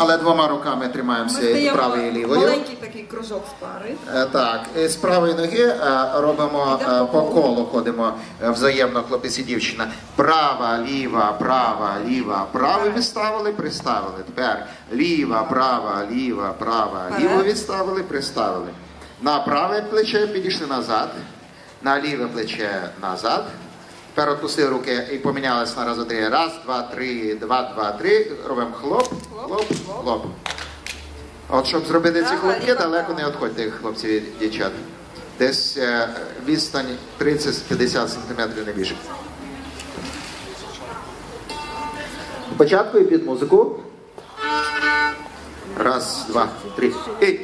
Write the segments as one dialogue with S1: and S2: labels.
S1: Але двома руками тримаємося і правою і лівою.
S2: Маленький такий кружок з пари.
S1: Так, з правої ноги робимо по колу, ходимо взаємно, хлопець і дівчина. Права, ліва, права, ліва, право відставили, приставили. Тепер ліва, права, ліва, права, ліво відставили, приставили. На праве плече підійшли назад, на ліве плече назад. Тепер відпустили руки і помінялися на раз, два, три. Раз, два, три, два, два, три. Робимо хлоп, хлоп, хлоп. От щоб зробити ці хлопки, далеко не відходьте, хлопці і дівчат. Десь відстань 30-50 см, не більше. Спочатку і під музику. Раз, два, три. І...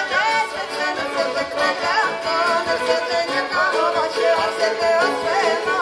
S3: Te